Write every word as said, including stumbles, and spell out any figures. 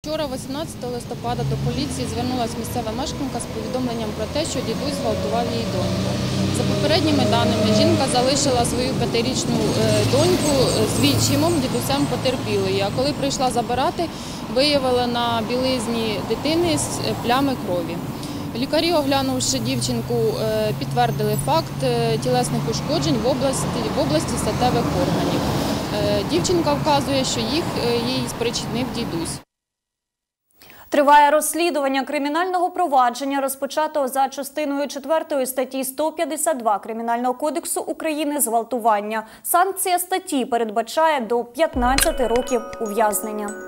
Вчора, вісімнадцятого листопада, до поліції звернулася місцева мешканка з повідомленням про те, що дідусь зґвалтував її доньку. За попередніми даними, жінка залишила свою п'ятирічну доньку з відчимом, дідусем потерпілої. А коли прийшла забирати, виявила на білизні дитини плями крові. Лікарі, оглянувши дівчинку, підтвердили факт тілесних ушкоджень в області, в області статевих органів. Дівчинка вказує, що їх їй спричинив дідусь. Триває розслідування кримінального провадження, розпочатого за частиною четвертої статті сто п'ятдесят два Кримінального кодексу України «Зґвалтування». Санкція статті передбачає до п'ятнадцяти років ув'язнення.